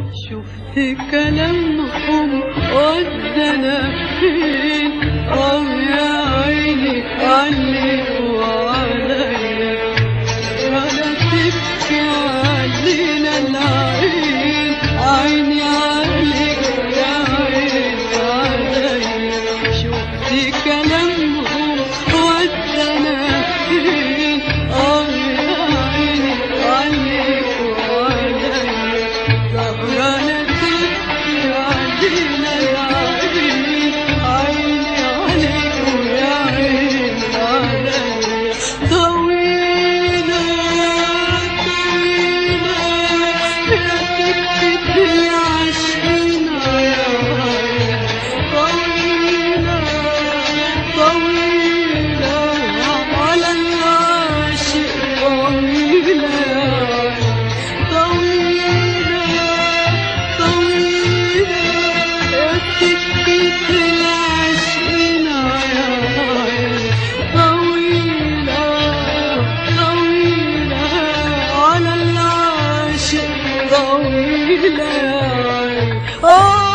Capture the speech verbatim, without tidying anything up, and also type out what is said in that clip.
شفت كلامهم ودنا فين؟ اه يا عيني عليك وعليا، ولا تبكي علينا العين، عيني عليك يا عيني عليا. شفت كلامهم ودنا فين؟ اه يا عيني عليك وعليا، سهرانة تبكي علينا العين، عيني عليك ويا عيني عليا. طويلة طويلة يا سكة العاشقين يا عين، طويلة طويلة على العاشق، طويلة طويلة طويلة يا سكة العاشقين يا عين، طويلة طويلة على العاشق، طويلة.